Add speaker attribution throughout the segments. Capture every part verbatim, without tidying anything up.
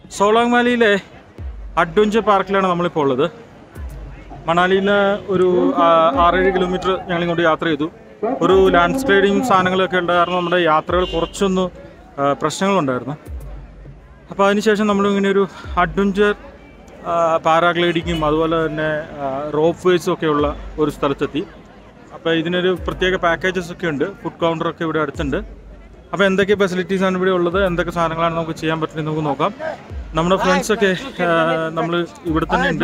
Speaker 1: Solang വാലിയിലെ adventure പാർക്കിലാണ് നമ്മളിപ്പോൾ ഉള്ളത്. മണാലിയിൽ നിന്ന് ഒരു ആറേഴ് കിലോമീറ്റർ ഞങ്ങളിങ്ങോട്ട് യാത്ര ചെയ്തു. ഒരു ലാൻഡ് സ്ലൈഡിങ് സാധനങ്ങളൊക്കെ ഉണ്ടായിരുന്നു. നമ്മുടെ യാത്രകൾ കുറച്ചൊന്ന് പ്രശ്നങ്ങളുണ്ടായിരുന്നു. അപ്പോൾ അതിനുശേഷം നമ്മളിങ്ങനെ ഒരു അഡ്വഞ്ചർ പാരാഗ്ലൈഡിങ്ങും അതുപോലെ തന്നെ റോപ്പ് വേസും ഒക്കെയുള്ള ഒരു സ്ഥലത്തെത്തി. അപ്പോൾ ഇതിനൊരു പ്രത്യേക പാക്കേജസ് ഒക്കെ ഉണ്ട്. ഫുഡ് കൗണ്ടറൊക്കെ ഇവിടെ അടുത്തുണ്ട്. അപ്പോൾ എന്തൊക്കെ ഫെസിലിറ്റീസാണ് ഇവിടെ ഉള്ളത്, എന്തൊക്കെ സാധനങ്ങളാണ് നമുക്ക് ചെയ്യാൻ പറ്റുന്നത് നമുക്ക് നോക്കാം. നമ്മുടെ ഫ്രണ്ട്സൊക്കെ നമ്മൾ ഇവിടെ തന്നെ ഉണ്ട്.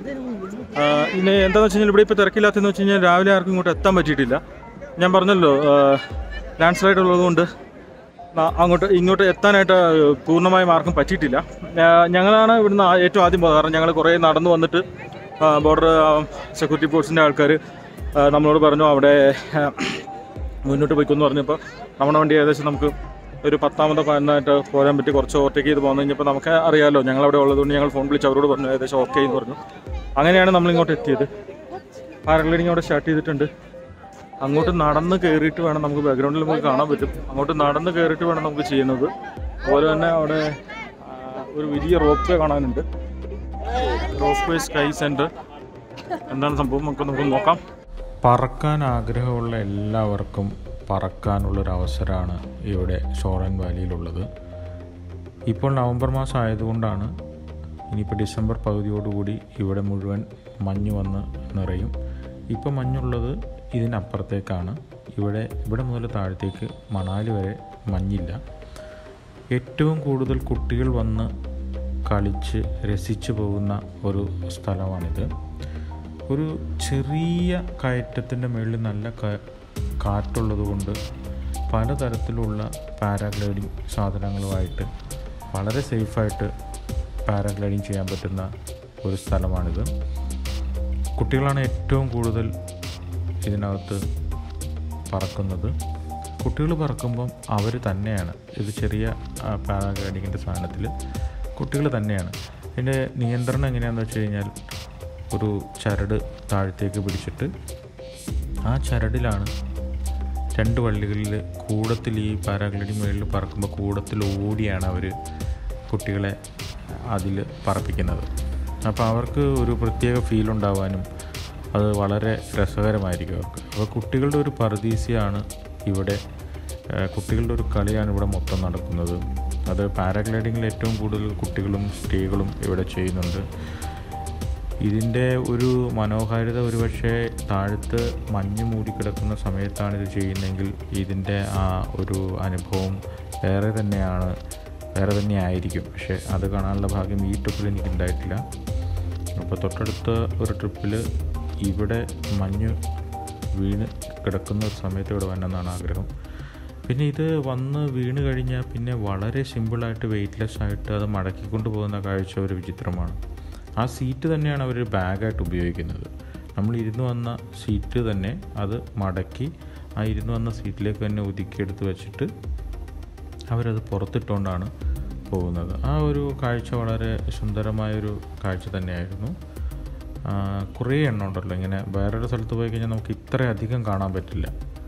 Speaker 1: ഇനി എന്താണെന്ന് വെച്ച് കഴിഞ്ഞാൽ ഇവിടെ ഇപ്പോൾ തിരക്കില്ലാത്തതെന്ന് വെച്ച് കഴിഞ്ഞാൽ രാവിലെ ആർക്കും ഇങ്ങോട്ട് എത്താൻ പറ്റിയിട്ടില്ല. ഞാൻ പറഞ്ഞല്ലോ ലാൻഡ് സ്ലൈഡ് ഉള്ളതുകൊണ്ട് അങ്ങോട്ട് ഇങ്ങോട്ട് എത്താനായിട്ട് പൂർണ്ണമായും ആർക്കും പറ്റിയിട്ടില്ല. ഞങ്ങളാണ് ഇവിടുന്ന് ഏറ്റവും ആദ്യം പോകുന്നത്. കാരണം ഞങ്ങൾ കുറേ നടന്നു വന്നിട്ട് ബോർഡർ സെക്യൂരിറ്റി ഫോഴ്സിൻ്റെ ആൾക്കാർ നമ്മളോട് പറഞ്ഞു അവിടെ മുന്നോട്ട് പോയിക്കൊന്ന് പറഞ്ഞപ്പോൾ നമ്മുടെ വണ്ടി ഏകദേശം നമുക്ക് ഒരു പത്താമത്തെ പതിനായിട്ട് പോരാൻ പറ്റി. കുറച്ച് ഓവർടേക്ക് ചെയ്ത് പോകുന്നു കഴിഞ്ഞപ്പോൾ നമുക്ക് അറിയാമല്ലോ ഞങ്ങളവിടെ ഉള്ളതുകൊണ്ട് ഞങ്ങൾ ഫോൺ വിളിച്ച് അവരോട് പറഞ്ഞു ഏകദേശം ഓക്കെ എന്ന് പറഞ്ഞു. അങ്ങനെയാണ് നമ്മളിങ്ങോട്ട് എത്തിയത്. പാരാഗ്ലൈഡിങ് അവിടെ സ്റ്റാർട്ട് ചെയ്തിട്ടുണ്ട്. അങ്ങോട്ട് നടന്ന് കയറിയിട്ട് വേണം, നമുക്ക് ബാക്ക്ഗ്രൗണ്ടിൽ നമുക്ക് കാണാൻ പറ്റും, അങ്ങോട്ട് നടന്ന് കയറിയിട്ട് വേണം നമുക്ക് ചെയ്യുന്നത്. അതുപോലെ തന്നെ അവിടെ ഒരു വലിയ റോപ്പ് വേ കാണാനുണ്ട്. റോപ്പ് വേ സ്കൈ സെൻറ്റർ എന്താണ് സംഭവം നമുക്ക് നമുക്ക് നോക്കാം.
Speaker 2: പറക്കാൻ ആഗ്രഹമുള്ള എല്ലാവർക്കും പറക്കാനുള്ളൊരവസരമാണ് ഇവിടെ സോളാങ് വാലിയിലുള്ളത്. ഇപ്പോൾ നവംബർ മാസം ആയതുകൊണ്ടാണ്. ഇനിയിപ്പോൾ ഡിസംബർ പകുതിയോടുകൂടി ഇവിടെ മുഴുവൻ മഞ്ഞ് വന്ന് നിറയും. ഇപ്പോൾ മഞ്ഞുള്ളത് ഇതിനപ്പുറത്തേക്കാണ്. ഇവിടെ ഇവിടെ മുതൽ താഴത്തേക്ക് മണാലി വരെ മഞ്ഞില്ല. ഏറ്റവും കൂടുതൽ കുട്ടികൾ വന്ന് കളിച്ച് രസിച്ചു പോകുന്ന ഒരു സ്ഥലമാണിത്. ഒരു ചെറിയ കയറ്റത്തിൻ്റെ മുകളിൽ നല്ല കാറ്റുള്ളത് കൊണ്ട് പലതരത്തിലുള്ള പാരാഗ്ലൈഡിങ് സാധനങ്ങളുമായിട്ട് വളരെ സേഫായിട്ട് പാരാഗ്ലൈഡിങ് ചെയ്യാൻ പറ്റുന്ന ഒരു സ്ഥലമാണിത്. കുട്ടികളാണ് ഏറ്റവും കൂടുതൽ ഇതിനകത്ത് പറക്കുന്നത്. കുട്ടികൾ പറക്കുമ്പം അവർ തന്നെയാണ് ഇത് ചെറിയ പാരാഗ്ലൈഡിങ്ങിൻ്റെ സാധനത്തിൽ കുട്ടികൾ തന്നെയാണ്. ഇതിൻ്റെ നിയന്ത്രണം എങ്ങനെയാണെന്ന് വെച്ച് കഴിഞ്ഞാൽ ഒരു ചരട് താഴത്തേക്ക് പിടിച്ചിട്ട് ആ ചരടിലാണ് രണ്ട് വള്ളികളിൽ കൂടത്തിൽ ഈ പാരാഗ്ലൈഡിങ് മുകളിൽ പറക്കുമ്പോൾ കൂടത്തിൽ ഓടിയാണ് അവർ കുട്ടികളെ അതിൽ പറപ്പിക്കുന്നത്. അപ്പോൾ അവർക്ക് ഒരു പ്രത്യേക ഫീൽ ഉണ്ടാവാനും അത് വളരെ രസകരമായിരിക്കും അവർക്ക്. അപ്പോൾ കുട്ടികളുടെ ഒരു പറുദീസയാണ് ഇവിടെ, കുട്ടികളുടെ ഒരു കളിയാണ് ഇവിടെ മൊത്തം നടക്കുന്നത്. അത് പാരാഗ്ലൈഡിങ്ങിൽ ഏറ്റവും കൂടുതൽ കുട്ടികളും സ്ത്രീകളും ഇവിടെ ചെയ്യുന്നുണ്ട്. ഇതിൻ്റെ ഒരു മനോഹാരിത ഒരുപക്ഷെ താഴത്ത് മഞ്ഞ് മൂടിക്കിടക്കുന്ന സമയത്താണ് ഇത് ചെയ്യുന്നതെങ്കിൽ ഇതിൻ്റെ ആ ഒരു അനുഭവം വേറെ തന്നെയാണ്, വേറെ തന്നെ ആയിരിക്കും. പക്ഷേ അത് കാണാനുള്ള ഭാഗ്യം ഈ ട്രിപ്പിൽ എനിക്ക് ഉണ്ടായിട്ടില്ല. അപ്പോൾ തൊട്ടടുത്ത ഒരു ട്രിപ്പിൽ ഇവിടെ മഞ്ഞ് വീണ് കിടക്കുന്ന ഒരു സമയത്ത് ഇവിടെ വരണമെന്നാണ് ആഗ്രഹം. പിന്നെ ഇത് വന്ന് വീണ് കഴിഞ്ഞാൽ പിന്നെ വളരെ സിമ്പിളായിട്ട് വെയ്റ്റ്ലെസ് ആയിട്ട് അത് മടക്കിക്കൊണ്ട് പോകുന്ന കാഴ്ച ഒരു വിചിത്രമാണ്. ആ സീറ്റ് തന്നെയാണ് അവർ ബാഗായിട്ട് ഉപയോഗിക്കുന്നത്. നമ്മൾ ഇരുന്ന് വന്ന സീറ്റ് തന്നെ അത് മടക്കി ആ ഇരുന്ന് വന്ന സീറ്റിലേക്ക് തന്നെ ഒതുക്കിയെടുത്ത് വെച്ചിട്ട് അവരത് പുറത്തിട്ടുകൊണ്ടാണ് പോകുന്നത്. ആ ഒരു കാഴ്ച വളരെ സുന്ദരമായൊരു കാഴ്ച തന്നെയായിരുന്നു. കുറേ എണ്ണം ഉണ്ടല്ലോ ഇങ്ങനെ. വേറൊരു സ്ഥലത്ത് പോയി കഴിഞ്ഞാൽ നമുക്ക് ഇത്രയധികം കാണാൻ പറ്റില്ല.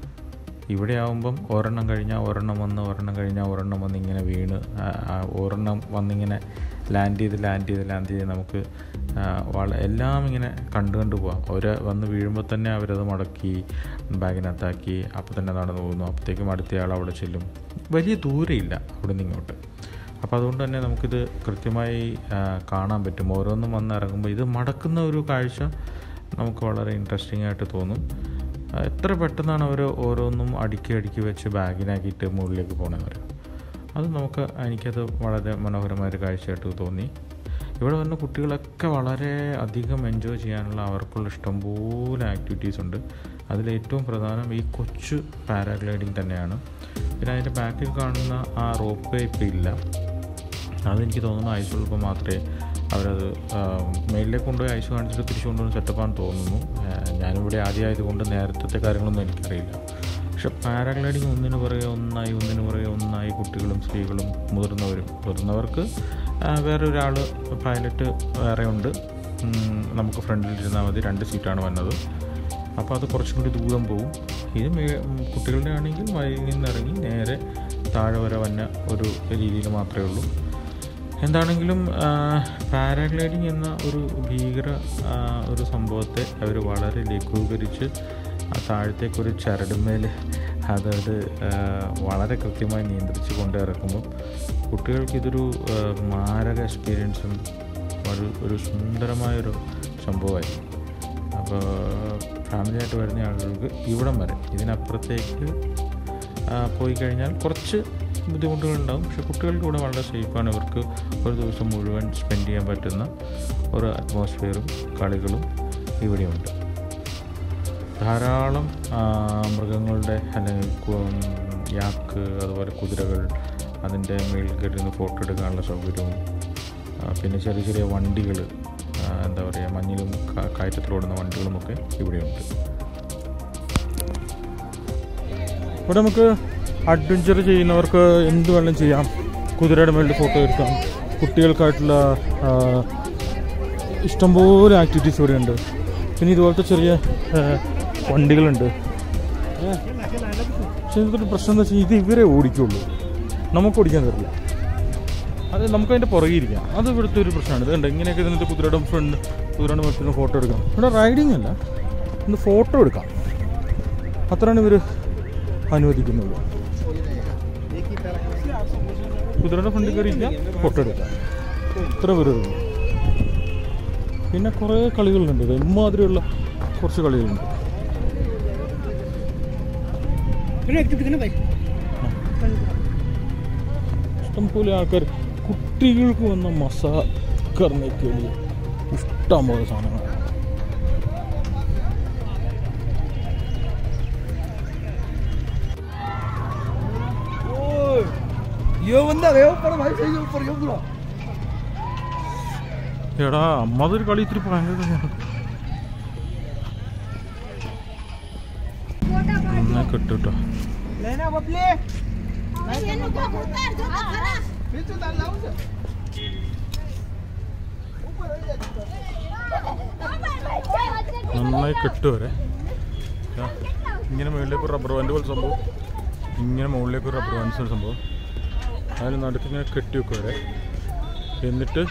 Speaker 2: ഇവിടെ ആകുമ്പം ഒരെണ്ണം കഴിഞ്ഞാൽ ഒരെണ്ണം വന്ന് ഒരെണ്ണം കഴിഞ്ഞാൽ ഒരെണ്ണം വന്ന് ഇങ്ങനെ വീണ് ഒരെണ്ണം വന്നിങ്ങനെ ലാൻഡ് ചെയ്ത് ലാൻഡ് ചെയ്ത് ലാൻഡ് ചെയ്ത് നമുക്ക് വള എല്ലാം ഇങ്ങനെ കണ്ടു കണ്ടു പോകാം. അവർ വന്ന് വീഴുമ്പോൾ തന്നെ അവരത് മടക്കി ബാഗിനകത്താക്കി അപ്പോൾ തന്നെ നടന്നു പോകുന്നു. അപ്പോഴത്തേക്കും അടുത്തയാൾ അവിടെ ചെല്ലും. വലിയ ദൂരമില്ല അവിടെ നിന്ന് ഇങ്ങോട്ട്. അപ്പോൾ അതുകൊണ്ട് തന്നെ നമുക്കിത് കൃത്യമായി കാണാൻ പറ്റും. ഓരോന്നും വന്ന് ഇറങ്ങുമ്പോൾ ഇത് മടക്കുന്ന ഒരു കാഴ്ച നമുക്ക് വളരെ ഇൻട്രസ്റ്റിംഗ് ആയിട്ട് തോന്നും. എത്ര പെട്ടെന്നാണ് അവർ ഓരോന്നും അടുക്കി അടുക്കി വെച്ച് ബാഗിനാക്കിയിട്ട് മുകളിലേക്ക് പോകണമെന്ന്. അത് നമുക്ക് എനിക്കത് വളരെ മനോഹരമായൊരു കാഴ്ചയായിട്ട് തോന്നി. ഇവിടെ വന്ന കുട്ടികളൊക്കെ വളരെ അധികം എൻജോയ് ചെയ്യാനുള്ള അവർക്കുള്ള ഇഷ്ടംപോലെ ആക്ടിവിറ്റീസ് ഉണ്ട്. അതിലേറ്റവും പ്രധാനം ഈ കൊച്ചു പാരാഗ്ലൈഡിങ് തന്നെയാണ്. പിന്നെ അതിൻ്റെ ബാക്കിൽ കാണുന്ന ആ റോപ്പ് വേ ഇപ്പോൾ ഇല്ല. അതെനിക്ക് തോന്നുന്നു ഐസ് ഉള്ളപ്പോൾ മാത്രമേ അവരത് മേളിലേക്ക് കൊണ്ടുപോയി ഐസ് കാണിച്ചിട്ട് തിരിച്ചു കൊണ്ടുപോകുന്ന സെറ്റപ്പാണെന്ന് തോന്നുന്നു. ഞാനിവിടെ ആദ്യമായതുകൊണ്ട് നേരത്തെ കാര്യങ്ങളൊന്നും എനിക്കറിയില്ല. പക്ഷെ പാരാഗ്ലൈഡിങ് ഒന്നിനു പുറകെ ഒന്നായി ഒന്നിനു പുറകെ ഒന്നായി കുട്ടികളും സ്ത്രീകളും മുതിർന്നവരും. മുതിർന്നവർക്ക് വേറെ ഒരാൾ പൈലറ്റ് വേറെ ഉണ്ട്. നമുക്ക് ഫ്രണ്ടിലിരുന്നാൽ മതി. രണ്ട് സീറ്റാണ് വന്നത്. അപ്പോൾ അത് കുറച്ചും കൂടി ദൂരം പോകും. ഇത് കുട്ടികളുടെ ആണെങ്കിൽ വഴിയിൽ നിന്നിറങ്ങി നേരെ താഴെ വരെ വന്ന ഒരു രീതിയിൽ മാത്രമേ ഉള്ളൂ. എന്താണെങ്കിലും പാരാഗ്ലൈഡിങ് എന്ന ഒരു ഭീകര ഒരു സംഭവത്തെ അവർ വളരെ ലഘൂകരിച്ച് ആ താഴത്തേക്കൊരു ചരടുമേൽ അതായത് വളരെ കൃത്യമായി നിയന്ത്രിച്ച് കൊണ്ട് ഇറക്കുമ്പം കുട്ടികൾക്കിതൊരു മാരക എക്സ്പീരിയൻസും ഒരു ഒരു സുന്ദരമായൊരു സംഭവമായിരിക്കും. അപ്പോൾ ഫാമിലിയായിട്ട് വരുന്ന ആളുകൾക്ക് ഇവിടം വരെ, ഇതിനപ്പുറത്തേക്ക് പോയി കഴിഞ്ഞാൽ കുറച്ച് ബുദ്ധിമുട്ടുകളുണ്ടാകും. പക്ഷേ കുട്ടികൾക്ക് ഇവിടെ വളരെ സേഫാണ്. ഇവർക്ക് ഒരു ദിവസം മുഴുവൻ സ്പെൻഡ് ചെയ്യാൻ പറ്റുന്ന ഒരു അറ്റ്മോസ്ഫിയറും കളികളും ഇവിടെയുണ്ട്. ധാരാളം മൃഗങ്ങളുടെ അല്ലെങ്കിൽ യാക്ക്, അതുപോലെ കുതിരകൾ, അതിൻ്റെ മേളിൽ കയറിയിരുന്ന് ഫോട്ടോ എടുക്കാനുള്ള സൗകര്യവും, പിന്നെ ചെറിയ ചെറിയ വണ്ടികൾ, എന്താ പറയുക, മഞ്ഞിലും കയറ്റത്തിലോടുന്ന വണ്ടികളുമൊക്കെ ഇവിടെയുണ്ട്.
Speaker 1: ഇവിടെ നമുക്ക് അഡ്വഞ്ചർ ചെയ്യുന്നവർക്ക് എന്ത് വേണം ചെയ്യാം. കുതിരയുടെ മേളിൽ ഫോട്ടോ എടുക്കാം. കുട്ടികൾക്കായിട്ടുള്ള ഇഷ്ടംപോലെ ആക്ടിവിറ്റീസ് ഇവിടെ ഉണ്ട്. പിന്നെ ഇതുപോലത്തെ ചെറിയ വണ്ടികളുണ്ട്. പക്ഷേ ഇതൊരു പ്രശ്നം എന്താ വെച്ചാൽ ഇത് ഇവരെ ഓടിക്കുള്ളൂ, നമുക്ക് ഓടിക്കാൻ തരില്ല. അത് നമുക്കതിൻ്റെ പുറകെ ഇരിക്കാം. അത് ഇവിടുത്തെ ഒരു പ്രശ്നമാണ്. ഇതുണ്ട് ഇങ്ങനെയൊക്കെ ഇതിൻ്റെ കുതിരയുടെ ഫ്രണ്ട് കുതിരയുടെ മറ്റൊന്ന് ഫോട്ടോ എടുക്കാം. ഇവിടെ റൈഡിങ് അല്ല, ഇന്ന് ഫോട്ടോ എടുക്കാം. അത്രയാണ് ഇവർ അനുവദിക്കുന്നുള്ളൂ. കുതിരയുടെ ഫ്രണ്ടിൽ കയറിയില്ല, ഫോട്ടോ എടുക്കാം. ഇത്ര പേരുള്ളൂ. പിന്നെ കുറേ കളികളുണ്ട്. ഇമ്മാതിരിയുള്ള കുറച്ച് കളികളുണ്ട്. ഇഷ്ടംപോലെ ആൾക്കാർ കുട്ടികൾക്ക് വന്ന മസാക്കറിനൊക്കെ വലിയ ഇഷ്ടം പോലെ സാധനങ്ങളാണ്. എടാ അമ്മതൊരു കളി ഇത്തിരി ഭയങ്കര നന്നായി കിട്ടുട്ടോ. നന്നായി കെട്ടുവരെ ഇങ്ങനെ മുകളിലേക്ക് ഒരു റബ്ബർ ബാൻഡ് പോലെ സംഭവം, ഇങ്ങനെ മുകളിലേക്ക് ഒരു റബ്ബർ ബാൻഡ് സംഭവം, അതിന് നടുക്ക് ഇങ്ങനെ കെട്ടി വെക്കും വരെ. എന്നിട്ട്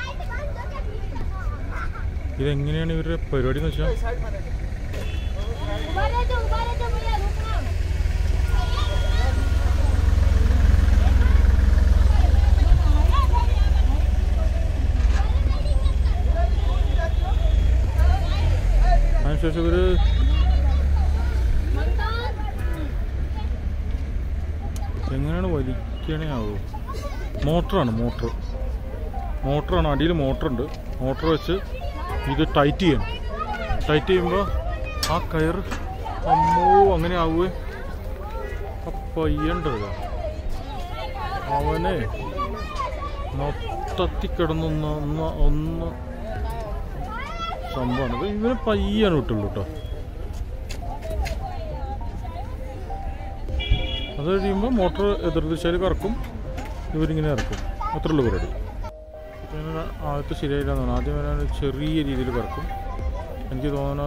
Speaker 1: ഇതെങ്ങനെയാണ് ഇവരുടെ പരിപാടി എന്ന് വെച്ചാൽ, അതിനുശേഷം ഇവര് എങ്ങനെയാണ് വലിക്കണേ ആവോ? മോട്ടറാണ്, മോട്ടർ മോട്ടറാണ് അടിയിൽ മോട്ടറുണ്ട്. മോട്ടർ വെച്ച് ഇത് ടൈറ്റ് ചെയ്യണം. ടൈറ്റ് ചെയ്യുമ്പോൾ ആ കയർ അമ്മോ അങ്ങനെ ആവുക. ആ പയ്യണ്ടത് അവനെ മൊത്തത്തിൽ കിടന്നൊന്ന് ഒന്ന് ഒന്ന് സംഭവമാണ്. ഇവന് പയ്യാണ് വിട്ടുള്ളൂ കേട്ടോ. അത് കഴിയുമ്പോൾ മോട്ടർ എതിർദിശയിൽ കറക്കും, ഇവരിങ്ങനെ ഇറക്കും. അത്രയുള്ളൂ പരിപാടി. പിന്നെ ആദ്യത്തെ ശരിയായില്ലാന്ന് തോന്നുന്നു. ആദ്യം വരാൻ ചെറിയ രീതിയിൽ കറക്കും. എനിക്ക് തോന്നുന്ന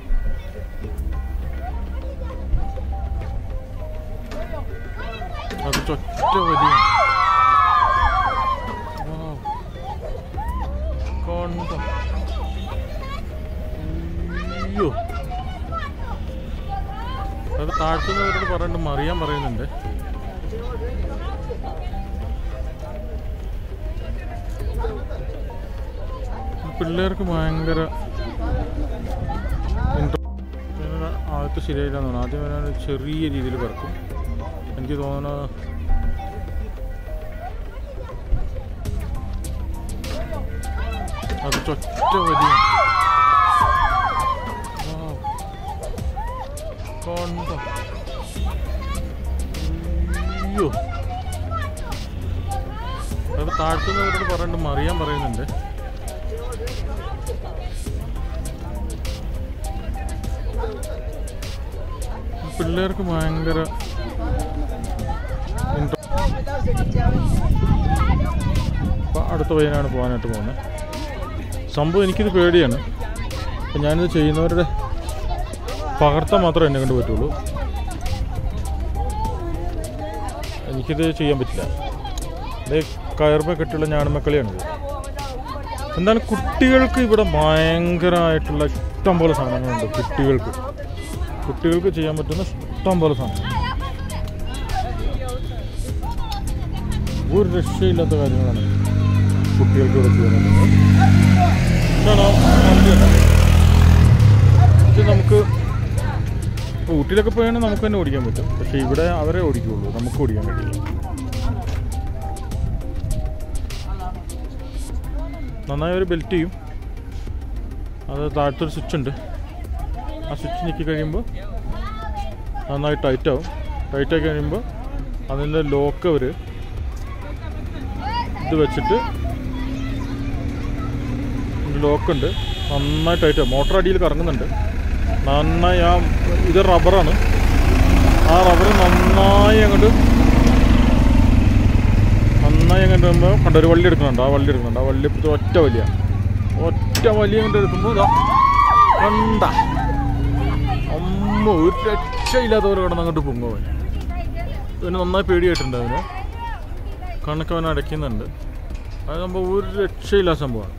Speaker 1: അത് ചൊറ്റ വലിയ കണ്ടോ. അയ്യോ, അത് താഴ്ത്തുന്നവരോട് പറഞ്ഞിട്ട് മറിയാൻ പറയുന്നുണ്ട്. പിള്ളേർക്ക് ഭയങ്കര ആദ്യത്തെ ശരിയായില്ലാന്ന് തോന്നുന്നു. ആദ്യം വരാൻ ചെറിയ രീതിയിൽ കറക്കും. എനിക്ക് തോന്നുന്ന അത് ചൊറ്റ വലിയ കണ്ടോ. അയ്യോ, അത് താഴ്ത്തുന്നവരോട് പറഞ്ഞിട്ട് മറിയാൻ പറയുന്നുണ്ട്. പിള്ളേർക്ക് ഭയങ്കര അപ്പം അടുത്ത പയ്യനാണ് പോകാനായിട്ട് പോകുന്നത്. സംഭവം എനിക്കിത് പേടിയാണ്. അപ്പം ഞാനിത് ചെയ്യുന്നവരുടെ പകർത്താൻ മാത്രമേ എന്നെ കൊണ്ട് പറ്റുള്ളൂ. എനിക്കിത് ചെയ്യാൻ പറ്റില്ല. ഇത് കയർമ കെട്ടിയുള്ള ഞാണുമക്കളിയാണിത്. എന്താണ് കുട്ടികൾക്ക് ഇവിടെ ഭയങ്കരമായിട്ടുള്ള ഇഷ്ടം പോലെ സാധനങ്ങളുണ്ട്. കുട്ടികൾക്ക് കുട്ടികൾക്ക് ചെയ്യാൻ പറ്റുന്ന ഇഷ്ടം പോലെ സാധനങ്ങൾ, ഒരു രക്ഷയില്ലാത്ത കാര്യങ്ങളാണ് കുട്ടികൾക്ക് ഇവിടെ ചെയ്യാൻ പറ്റുന്നത്. ഇത് നമുക്ക് ഊട്ടിയിലൊക്കെ പോയാണെങ്കിൽ നമുക്ക് തന്നെ ഓടിക്കാൻ പറ്റും. പക്ഷേ ഇവിടെ അവരെ ഓടിക്കുകയുള്ളൂ, നമുക്ക് ഓടിക്കാൻ കഴിയില്ല. നന്നായി ഒരു ബെൽറ്റ് ചെയ്യും. അത് താഴത്തൊരു സ്വിച്ച് ഉണ്ട്. ആ സ്വിച്ച് ഞെക്കി കഴിയുമ്പോൾ നന്നായി ടൈറ്റാവും. ടൈറ്റായി കഴിയുമ്പോൾ അതിൻ്റെ ലോക്ക് അവർ ഇത് വെച്ചിട്ട് ലോക്കുണ്ട്, നന്നായി ടൈറ്റാവും. മോട്ടർ അടിയിൽ കറങ്ങുന്നുണ്ട് നന്നായി. ആ ഇത് റബ്ബറാണ്. ആ റബ്ബർ നന്നായി അങ്ങോട്ട് നന്നായി അങ്ങോട്ട് വരുമ്പോൾ കണ്ട ഒരു വള്ളി എടുക്കുന്നുണ്ട്. ആ വള്ളി എടുക്കുന്നുണ്ട്. ആ വള്ളി ഇപ്പോൾ ഒറ്റ വലിയ ഒറ്റ വലിയ കൊണ്ട് എടുക്കുമ്പോൾ ഇതാ കണ്ട അമ്മ ഒരു രക്ഷയില്ലാത്തവരെ കിടന്ന് അങ്ങോട്ട് പൊങ്ങുവൻ. ഇതിന് നന്നായി പേടിയായിട്ടുണ്ട്. അവന് കണക്ക് അവൻ അടയ്ക്കുന്നുണ്ട്. അത് സംഭവം ഒരു രക്ഷയില്ലാത്ത സംഭവമാണ്.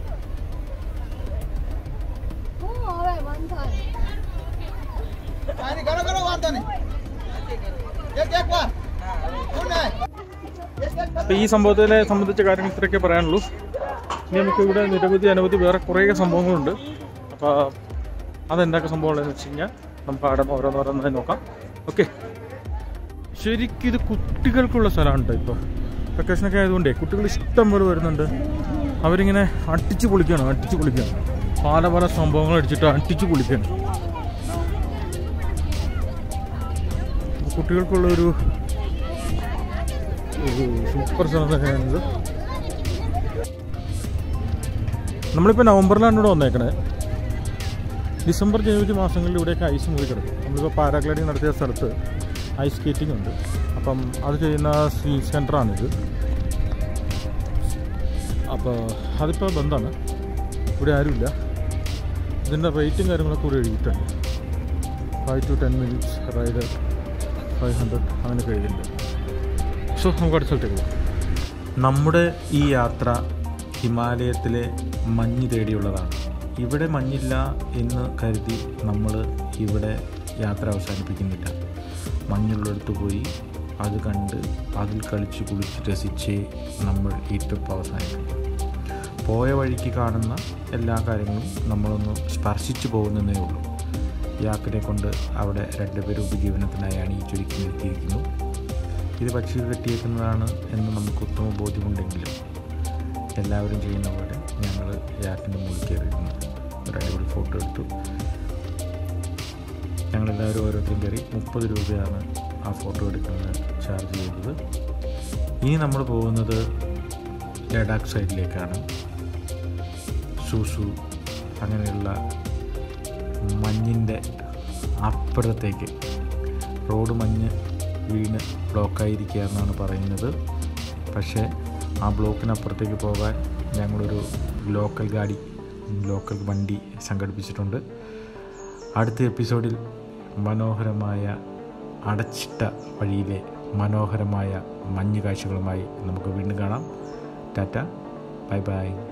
Speaker 1: അപ്പോൾ ഈ സംഭവത്തിനെ സംബന്ധിച്ച കാര്യങ്ങൾ ഇത്രയൊക്കെ പറയാനുള്ളൂ. ഇനി നമുക്ക് ഇവിടെ നിരവധി അനവധി വേറെ കുറേ സംഭവങ്ങളുണ്ട്. അപ്പോൾ അതെന്തൊക്കെ സംഭവങ്ങളെന്ന് വെച്ച് കഴിഞ്ഞാൽ നമുക്ക് അവിടെ ഓരോന്നോരോന്നായി നോക്കാം. ഓക്കെ, ശരിക്കും ഇത് കുട്ടികൾക്കുള്ള സ്ഥലമാണ്. ഇപ്പോൾ വെക്കേഷനൊക്കെ ആയതുകൊണ്ടേ കുട്ടികൾ ഇഷ്ടം പോലെ വരുന്നുണ്ട്. അവരിങ്ങനെ അടിച്ച് പൊളിക്കുകയാണ് അടിച്ച് പൊളിക്കുകയാണ് പല പല സംഭവങ്ങൾ അടിച്ചിട്ട് അടിച്ച് പൊളിക്കുകയാണ്. കുട്ടികൾക്കുള്ളൊരു ഒരു സൂപ്പർ സ്ഥലം തന്നെയാണിത്. നമ്മളിപ്പോൾ നവംബറിലാണ് ഇവിടെ വന്നേക്കണേ. ഡിസംബർ ജനുവരി മാസങ്ങളിൽ ഇവിടെയൊക്കെ ഐസ് മൂടി കിടക്കും. നമ്മളിപ്പോൾ പാരാഗ്ലൈഡിങ് നടത്തിയ സ്ഥലത്ത് ഐസ് സ്കേറ്റിംഗ് ഉണ്ട്. അപ്പം അത് ചെയ്യുന്ന സ്കീ സെൻ്ററാണിത്. അപ്പോൾ അതിപ്പോൾ ബന്ധാണ്, ഇവിടെ ആരുമില്ല. ഇതിൻ്റെ റേറ്റും കാര്യങ്ങളൊക്കെ കൂടി എഴുതിയിട്ടുണ്ട്. Five to ten minutes ride five hundred അങ്ങനെയൊക്കെ എഴുതിയിട്ടുണ്ട്. സോ നമുക്ക് അടുത്ത സ്ഥലത്തേക്ക് പോകാം.
Speaker 2: നമ്മുടെ ഈ യാത്ര ഹിമാലയത്തിലെ മഞ്ഞ് തേടിയുള്ളതാണ്. ഇവിടെ മഞ്ഞില്ല എന്ന് കരുതി നമ്മൾ ഇവിടെ യാത്ര അവസാനിപ്പിക്കുന്നില്ല. മഞ്ഞുള്ളിടത്ത് പോയി അത് കണ്ട് അതിൽ കളിച്ച് കുളിച്ച് രസിച്ച് നമ്മൾ ഈ ട്രിപ്പ് അവസാനിപ്പിക്കും. പോയ വഴിക്ക് കാണുന്ന എല്ലാ കാര്യങ്ങളും നമ്മളൊന്ന് സ്പർശിച്ചു പോകുന്നതേ ഉള്ളൂ. യാക്കിനെ കൊണ്ട് അവിടെ രണ്ടുപേരും ഉപജീവനത്തിനായാണ് ഈ ചുരുക്കി നിർത്തിയിരിക്കുന്നു. ഇത് പക്ഷികൾ കെട്ടിയേക്കുന്നതാണ് എന്ന് നമുക്ക് ഉത്തമ ബോധ്യമുണ്ടെങ്കിലും എല്ലാവരും ചെയ്യുന്ന പോലെ ഞങ്ങൾ യാക്കിൻ്റെ മുകളിൽ കയറിയിരുന്നു. ഒരു അടിപൊളി ഫോട്ടോ എടുത്തു. ഞങ്ങളെല്ലാവരും ഓരോരുത്തരും കയറി. മുപ്പത് രൂപയാണ് ആ ഫോട്ടോ എടുക്കുന്നത് ചാർജ് ചെയ്തത്. ഇനി നമ്മൾ പോകുന്നത് ലഡാക്ക് സൈഡിലേക്കാണ്. സൂസു അങ്ങനെയുള്ള മഞ്ഞിൻ്റെ അപ്പുറത്തേക്ക്. റോഡ് മഞ്ഞ് വീണ് ബ്ലോക്കായിരിക്കുക എന്നാണ് പറയുന്നത്. പക്ഷേ ആ ബ്ലോക്കിനപ്പുറത്തേക്ക് പോകാൻ ഞങ്ങളൊരു ലോക്കൽ ഗാഡി ലോക്കൽ വണ്ടി സംഘടിപ്പിച്ചിട്ടുണ്ട്. അടുത്ത എപ്പിസോഡിൽ മനോഹരമായ അടച്ചിട്ട വഴിയിലെ മനോഹരമായ മഞ്ഞ് കാഴ്ചകളുമായി നമുക്ക് വീണ്ടും കാണാം. Tata, bye by.